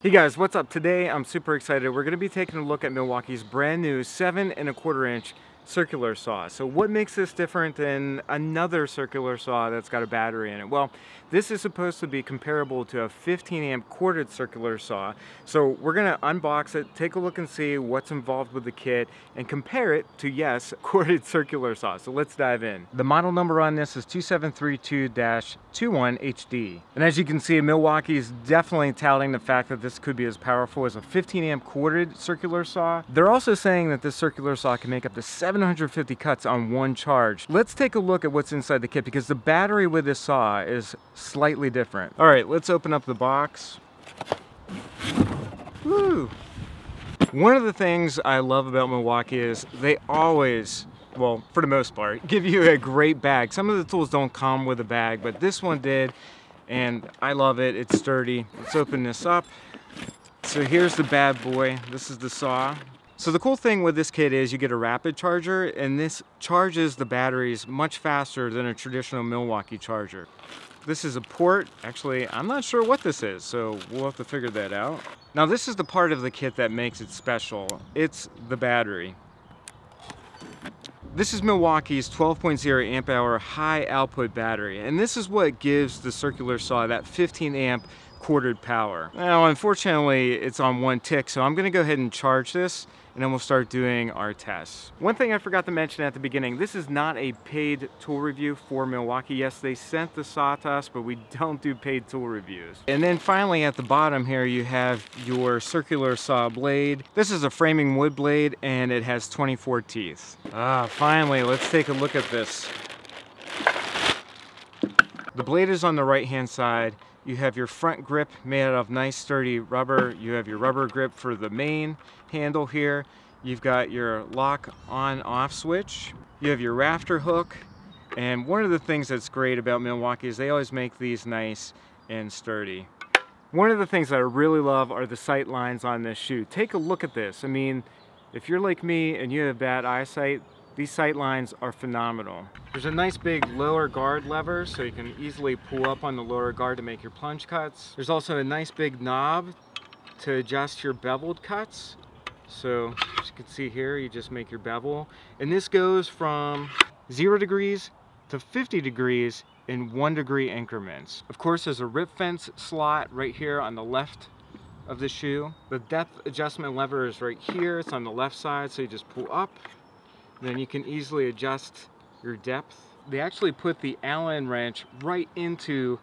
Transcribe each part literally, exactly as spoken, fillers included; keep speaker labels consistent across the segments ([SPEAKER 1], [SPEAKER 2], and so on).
[SPEAKER 1] Hey guys, what's up? Today I'm super excited. We're going to be taking a look at Milwaukee's brand new seven and a quarter inch circular saw. So what makes this different than another circular saw that's got a battery in it? Well, this is supposed to be comparable to a fifteen amp corded circular saw. So we're going to unbox it, take a look and see what's involved with the kit, and compare it to, yes, corded circular saw. So let's dive in. The model number on this is two seven three two dash twenty-one H D. And as you can see, Milwaukee is definitely touting the fact that this could be as powerful as a fifteen amp corded circular saw. They're also saying that this circular saw can make up to seven hundred fifty cuts on one charge. Let's take a look at what's inside the kit because the battery with this saw is slightly different. All right, let's open up the box. Woo! One of the things I love about Milwaukee is they always, well, for the most part, give you a great bag. Some of the tools don't come with a bag, but this one did, and I love it. It's sturdy. Let's open this up. So here's the bad boy. This is the saw. So the cool thing with this kit is you get a rapid charger, and this charges the batteries much faster than a traditional Milwaukee charger. This is a port. Actually, I'm not sure what this is, so we'll have to figure that out. Now this is the part of the kit that makes it special. It's the battery. This is Milwaukee's twelve point oh amp hour high output battery, and this is what gives the circular saw that fifteen amp corded power. Now, unfortunately, it's on one tick, so I'm gonna go ahead and charge this, and then we'll start doing our tests. One thing I forgot to mention at the beginning, this is not a paid tool review for Milwaukee. Yes, they sent the saw to us, but we don't do paid tool reviews. And then finally at the bottom here, you have your circular saw blade. This is a framing wood blade, and it has twenty-four teeth. Ah, finally, let's take a look at this. The blade is on the right-hand side. You have your front grip made out of nice sturdy rubber. You have your rubber grip for the main handle here. You've got your lock on off switch. You have your rafter hook. And one of the things that's great about Milwaukee is they always make these nice and sturdy. One of the things that I really love are the sight lines on this shoe. Take a look at this. I mean, if you're like me and you have bad eyesight, these sight lines are phenomenal. There's a nice big lower guard lever so you can easily pull up on the lower guard to make your plunge cuts. There's also a nice big knob to adjust your beveled cuts. So as you can see here, you just make your bevel. And this goes from zero degrees to fifty degrees in one degree increments. Of course, there's a rip fence slot right here on the left of the shoe. The depth adjustment lever is right here. It's on the left side, so you just pull up. Then you can easily adjust your depth. They actually put the Allen wrench right into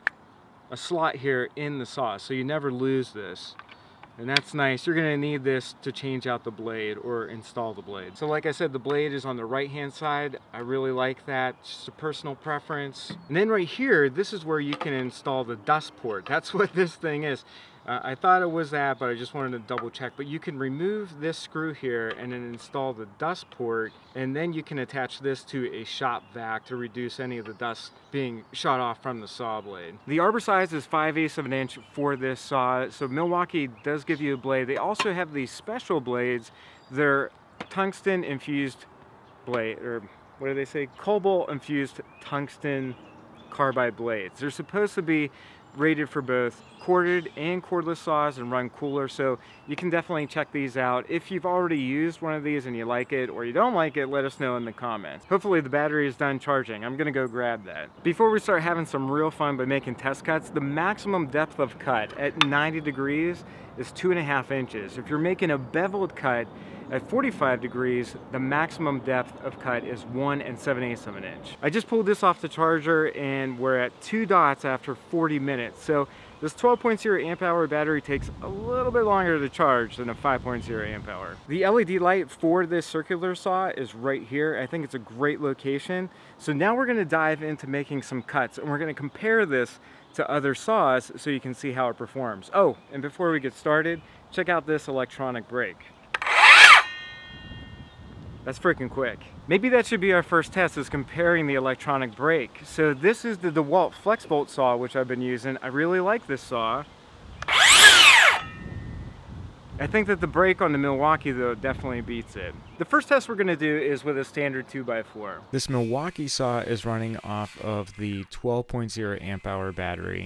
[SPEAKER 1] a slot here in the saw, so you never lose this. And that's nice. You're gonna need this to change out the blade or install the blade. So like I said, the blade is on the right-hand side. I really like that, it's just a personal preference. And then right here, this is where you can install the dust port. That's what this thing is. Uh, I thought it was that, but I just wanted to double check. But you can remove this screw here and then install the dust port, and then you can attach this to a shop vac to reduce any of the dust being shot off from the saw blade. The arbor size is five eighths of an inch for this saw, so Milwaukee does give you a blade. They also have these special blades. They're tungsten infused blade, or what do they say? Cobalt infused tungsten carbide blades. They're supposed to be rated for both corded and cordless saws and run cooler, so you can definitely check these out. If you've already used one of these and you like it or you don't like it, let us know in the comments. Hopefully the battery is done charging. I'm gonna go grab that. Before we start having some real fun by making test cuts, the maximum depth of cut at ninety degrees is two and a half inches. If you're making a beveled cut at forty-five degrees, the maximum depth of cut is one and seven eighths of an inch. I just pulled this off the charger and we're at two dots after forty minutes. So this twelve point oh amp hour battery takes a little bit longer to charge than a five point oh amp hour. The L E D light for this circular saw is right here. I think it's a great location. So now we're gonna dive into making some cuts, and we're gonna compare this to other saws so you can see how it performs. Oh, and before we get started, check out this electronic brake. That's freaking quick. Maybe that should be our first test, is comparing the electronic brake. So this is the DeWALT FlexVolt saw, which I've been using. I really like this saw. I think that the brake on the Milwaukee, though, definitely beats it. The first test we're gonna do is with a standard two by four. This Milwaukee saw is running off of the twelve point oh amp hour battery.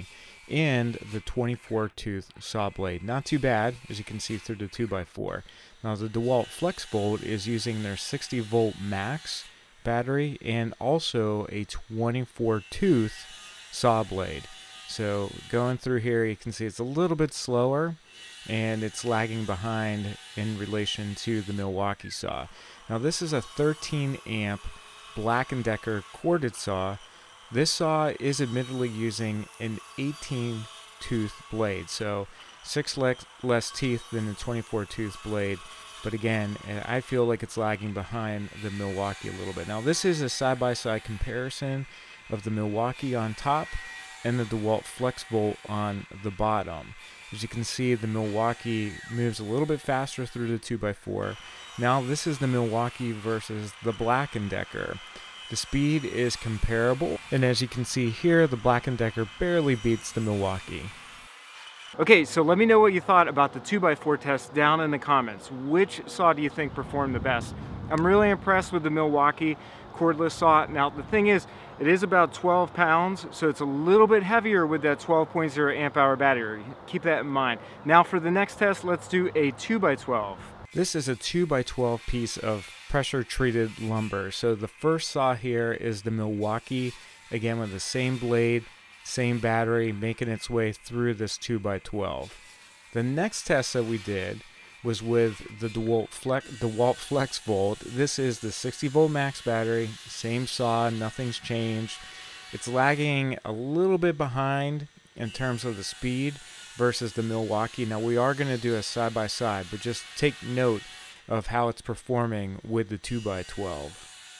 [SPEAKER 1] and the twenty-four tooth saw blade. Not too bad, as you can see through the two by four. Now the DeWALT FlexVolt is using their sixty volt max battery and also a twenty-four tooth saw blade. So going through here, you can see it's a little bit slower and it's lagging behind in relation to the Milwaukee saw. Now this is a thirteen amp Black and Decker corded saw. This saw is admittedly using an eighteen tooth blade, so six le less teeth than the twenty-four tooth blade. But again, I feel like it's lagging behind the Milwaukee a little bit. Now this is a side-by-side comparison of the Milwaukee on top and the DeWALT FlexVolt on the bottom. As you can see, the Milwaukee moves a little bit faster through the two by four. Now this is the Milwaukee versus the Black and Decker. The speed is comparable, and as you can see here, the Black and Decker barely beats the Milwaukee. Okay, so let me know what you thought about the two by four test down in the comments. Which saw do you think performed the best? I'm really impressed with the Milwaukee cordless saw. Now the thing is, it is about twelve pounds, so it's a little bit heavier with that twelve point zero amp hour battery. Keep that in mind. Now for the next test, let's do a two by twelve. This is a two by twelve piece of pressure treated lumber. So the first saw here is the Milwaukee, again with the same blade, same battery, making its way through this two by twelve. The next test that we did was with the DeWALT, Flex, DeWALT FlexVolt. This is the sixty volt max battery, same saw, nothing's changed. It's lagging a little bit behind in terms of the speed versus the Milwaukee. Now we are going to do a side by side, but just take note of how it's performing with the two by twelve.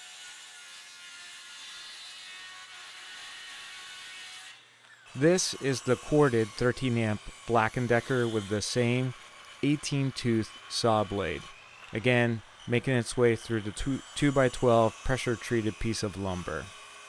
[SPEAKER 1] This is the corded thirteen amp Black and Decker with the same eighteen tooth saw blade. Again, making its way through the two by twelve pressure treated piece of lumber.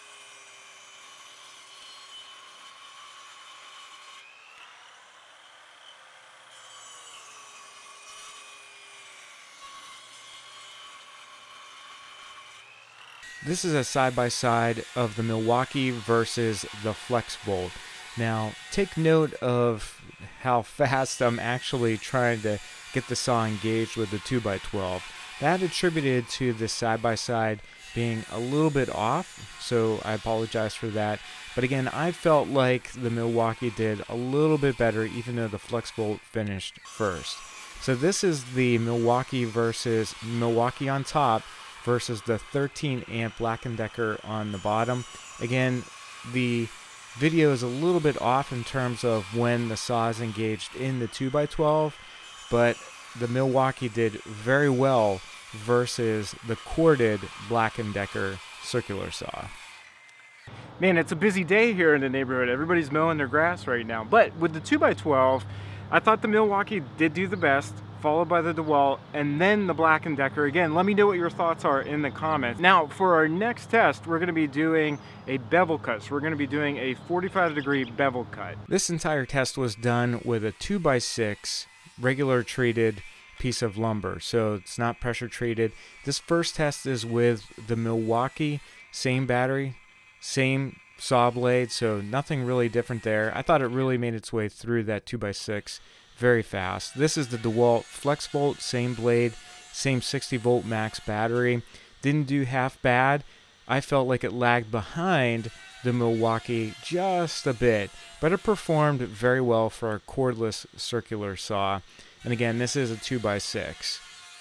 [SPEAKER 1] This is a side-by-side of the Milwaukee versus the FlexVolt. Now, take note of how fast I'm actually trying to get the saw engaged with the two by twelve. That attributed to this side-by-side being a little bit off, so I apologize for that. But again, I felt like the Milwaukee did a little bit better, even though the FlexVolt finished first. So this is the Milwaukee versus Milwaukee on top versus the thirteen amp Black and Decker on the bottom. Again, the video is a little bit off in terms of when the saw is engaged in the two by twelve, but the Milwaukee did very well versus the corded Black and Decker circular saw. Man, it's a busy day here in the neighborhood. Everybody's mowing their grass right now. But with the two by twelve, I thought the Milwaukee did do the best, followed by the DeWALT, and then the Black and Decker. Again, let me know what your thoughts are in the comments. Now, for our next test, we're going to be doing a bevel cut. So we're going to be doing a forty-five degree bevel cut. This entire test was done with a two by six regular treated piece of lumber, so it's not pressure treated. This first test is with the Milwaukee, same battery, same saw blade, so nothing really different there. I thought it really made its way through that two by six very fast. This is the DeWALT FlexVolt, same blade, same sixty volt max battery. Didn't do half bad. I felt like it lagged behind the Milwaukee just a bit, but it performed very well for a cordless circular saw. And again, this is a two by six.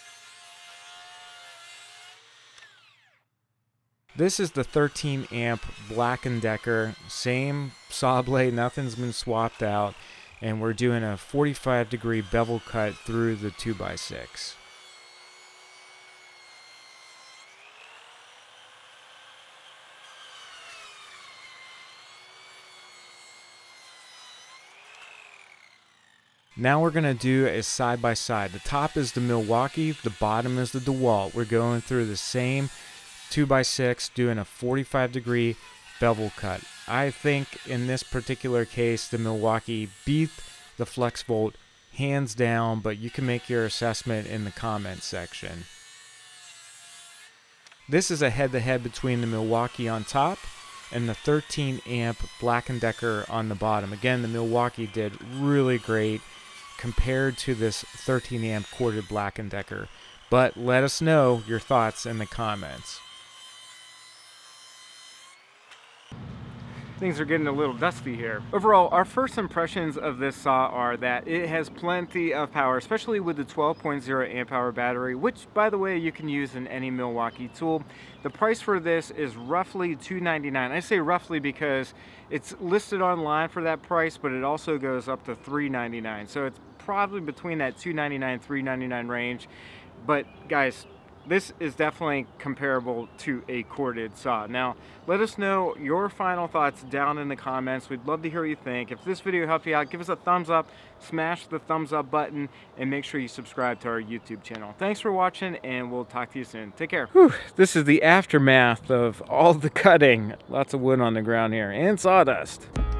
[SPEAKER 1] This is the thirteen amp Black and Decker, same saw blade, nothing's been swapped out, and we're doing a forty-five degree bevel cut through the two by six. Now we're going to do a side by side. The top is the Milwaukee, the bottom is the DeWALT. We're going through the same two by six, doing a forty-five degree bevel cut. I think in this particular case, the Milwaukee beat the FlexVolt hands down, but you can make your assessment in the comments section. This is a head-to-head between the Milwaukee on top and the thirteen amp Black and Decker on the bottom. Again, the Milwaukee did really great compared to this thirteen amp corded Black and Decker. But let us know your thoughts in the comments. Things are getting a little dusty here. Overall, our first impressions of this saw are that it has plenty of power, especially with the twelve point oh amp hour battery, which, by the way, you can use in any Milwaukee tool. The price for this is roughly two ninety-nine. I say roughly because it's listed online for that price, but it also goes up to three ninety-nine. So it's probably between that two ninety-nine, three ninety-nine range. But guys, this is definitely comparable to a corded saw. Now, let us know your final thoughts down in the comments. We'd love to hear what you think. If this video helped you out, give us a thumbs up, smash the thumbs up button, and make sure you subscribe to our YouTube channel. Thanks for watching, and we'll talk to you soon. Take care. Whew, this is the aftermath of all the cutting. Lots of wood on the ground here, and sawdust.